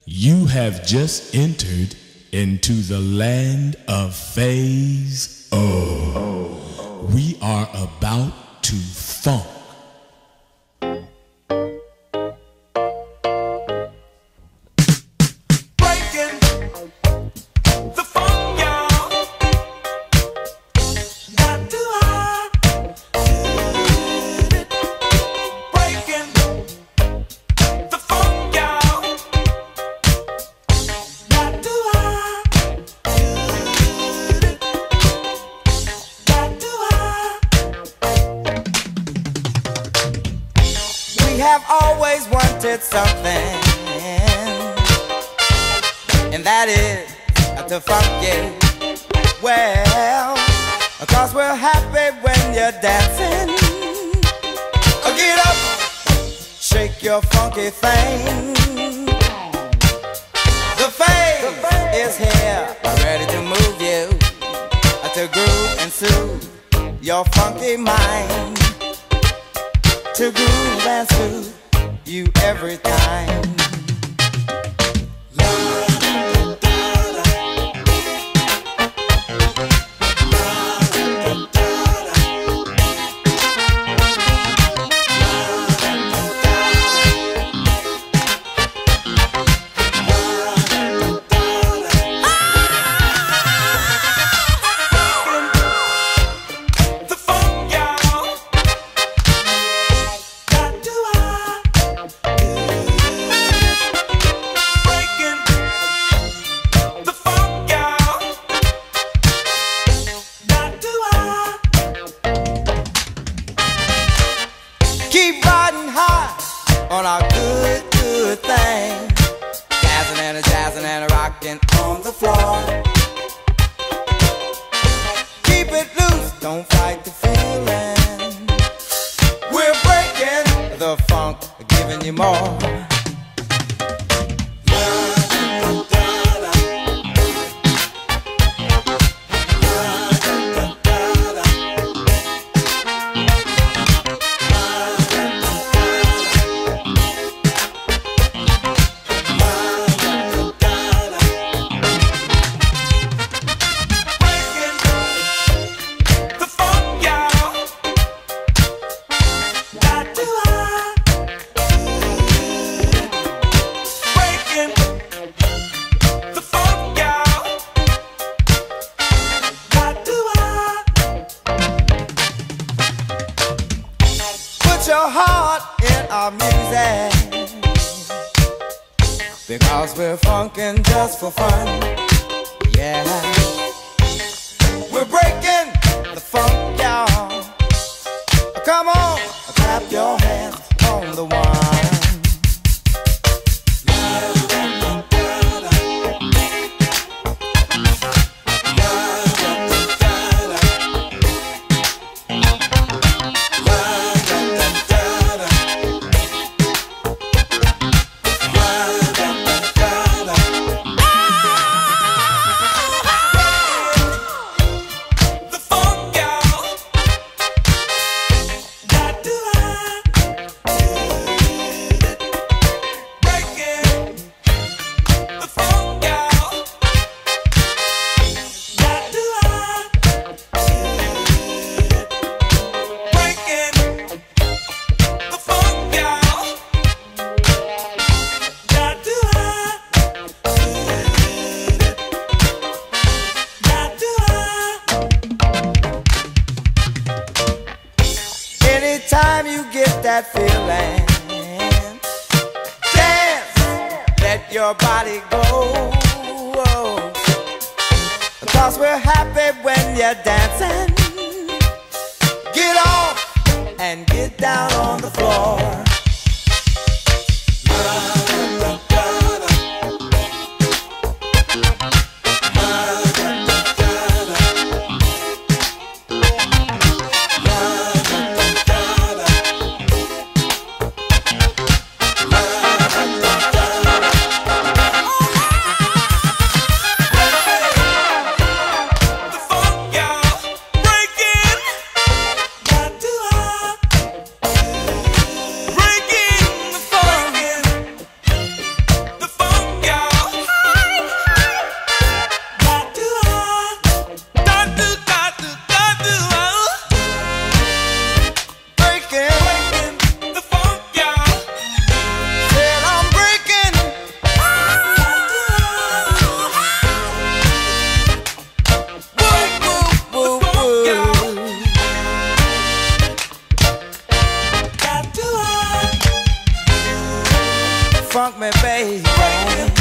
You have just entered into the land of Phase O. We are about to funk. Have always wanted something, and that is to funk it well, cause we're happy when you're dancing. Get up, shake your funky thing. The phase is here, ready to move you, to groove and soothe your funky mind, to groove and soothe you every time. Keep riding high on our good, good thing, jazzing and a rocking on the floor. Keep it loose, don't fight the feeling. We're breaking the funk, giving you more. Put your heart in our music, because we're funkin' just for fun. Yeah, we're breaking the funk, y'all. Come on, clap your hands on the one. Anytime you get that feeling, dance, let your body go, because we're happy when you're dancing. Get off and get down on the floor. funk me, baby.